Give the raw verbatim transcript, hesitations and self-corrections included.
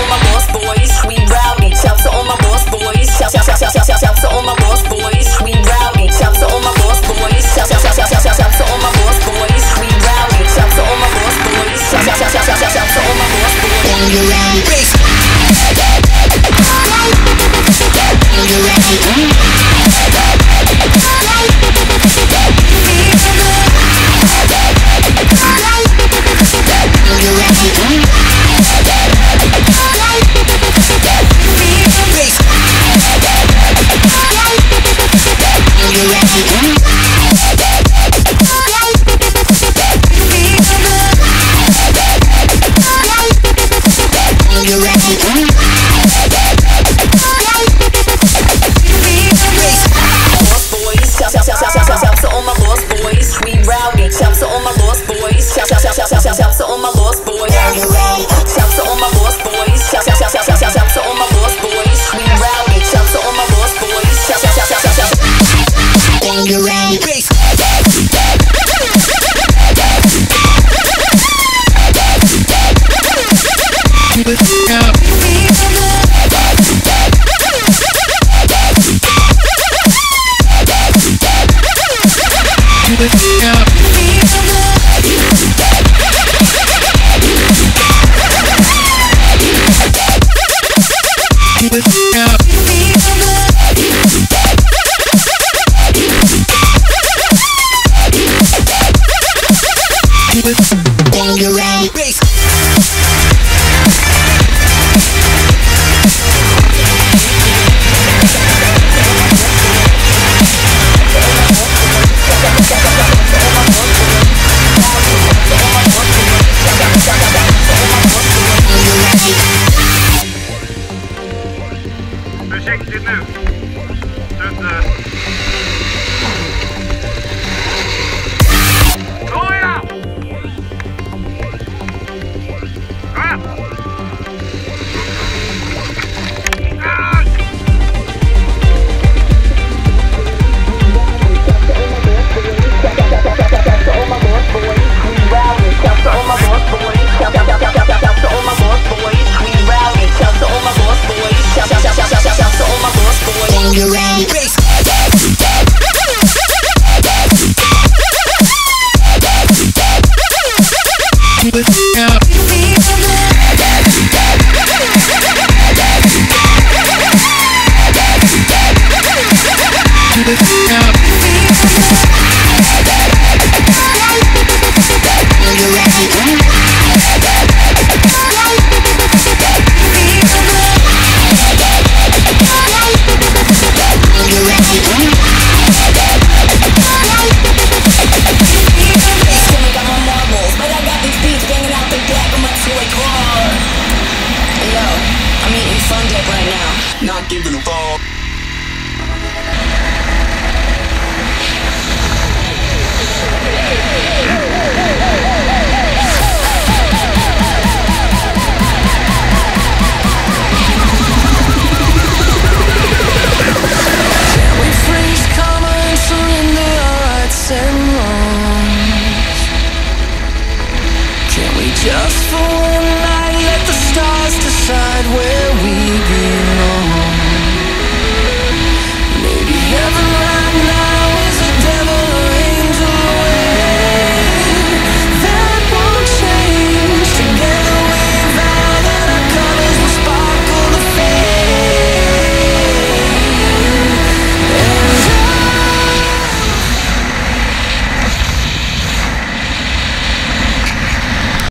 all my boss boys, we rowdy. Shouts to all my boss boys. Shout shout shout shout shout shout to all my boss boys, we rowdy. Shouts to all my boss boys. Shout shout shout shout shout shout to all my boss boys, we rowdy. Shouts to all my boss boys. Shout shout shout shout shout shout to all my boss boys. When you're ready, when you're ready. Försiktigt nu. Sluta. Såja! Ah! Ah! Not giving a fuck.